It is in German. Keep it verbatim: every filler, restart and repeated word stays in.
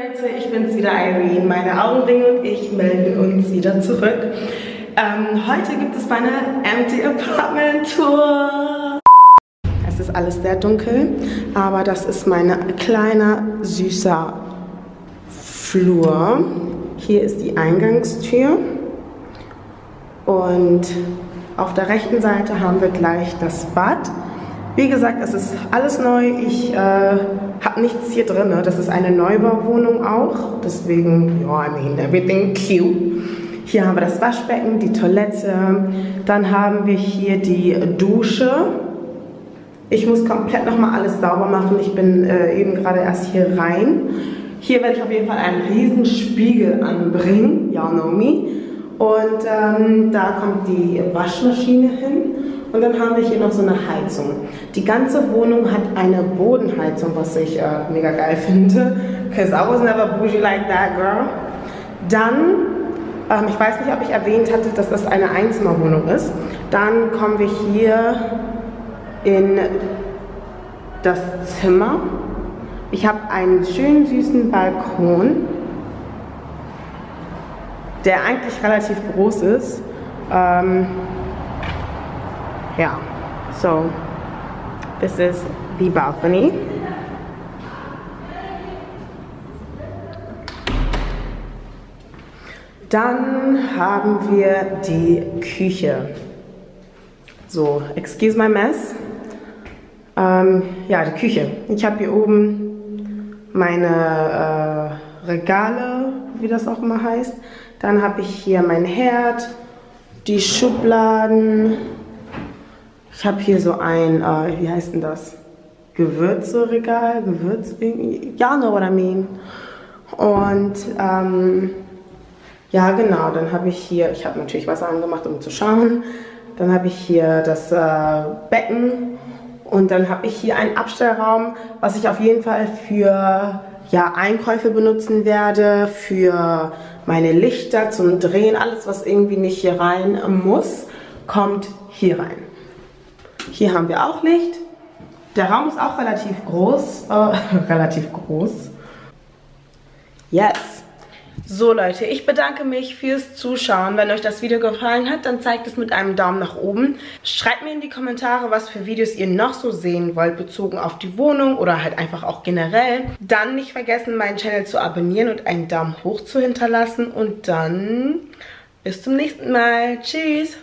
Leute, ich bin's wieder, Irene. Meine Augenringe und ich melden uns wieder zurück. Ähm, heute gibt es meine Empty Apartment Tour. Es ist alles sehr dunkel, aber das ist mein kleiner, süßer Flur. Hier ist die Eingangstür und auf der rechten Seite haben wir gleich das Bad. Wie gesagt, es ist alles neu. Ich äh, habe nichts hier drin. Das ist eine Neubauwohnung auch. Deswegen, ja, I mean, everything cute. Hier haben wir das Waschbecken, die Toilette. Dann haben wir hier die Dusche. Ich muss komplett nochmal alles sauber machen. Ich bin äh, eben gerade erst hier rein. Hier werde ich auf jeden Fall einen riesen Spiegel anbringen. Y'all know me. Und ähm, da kommt die Waschmaschine hin. Und dann haben wir hier noch so eine Heizung. Die ganze Wohnung hat eine Bodenheizung, was ich äh, mega geil finde. Because I was never bougie like that, girl. Dann, ähm, ich weiß nicht, ob ich erwähnt hatte, dass das eine Einzimmerwohnung ist. Dann kommen wir hier in das Zimmer. Ich habe einen schönen, süßen Balkon, der eigentlich relativ groß ist. Ähm, Ja, so this is the balcony. Dann haben wir die Küche. So, excuse my mess. Ähm, ja, die Küche. Ich habe hier oben meine äh, Regale, wie das auch immer heißt. Dann habe ich hier mein Herd, die Schubladen. Ich habe hier so ein, äh, wie heißt denn das? Gewürzeregal, Gewürz, ja, know what I mean. Und ähm, ja, genau, dann habe ich hier, ich habe natürlich Wasser angemacht, um zu schauen. Dann habe ich hier das äh, Becken und dann habe ich hier einen Abstellraum, was ich auf jeden Fall für ja, Einkäufe benutzen werde, für meine Lichter zum Drehen, alles was irgendwie nicht hier rein muss, kommt hier rein. Hier haben wir auch Licht. Der Raum ist auch relativ groß. Äh, relativ groß. Yes. So Leute, ich bedanke mich fürs Zuschauen. Wenn euch das Video gefallen hat, dann zeigt es mit einem Daumen nach oben. Schreibt mir in die Kommentare, was für Videos ihr noch so sehen wollt, bezogen auf die Wohnung oder halt einfach auch generell. Dann nicht vergessen, meinen Channel zu abonnieren und einen Daumen hoch zu hinterlassen. Und dann bis zum nächsten Mal. Tschüss.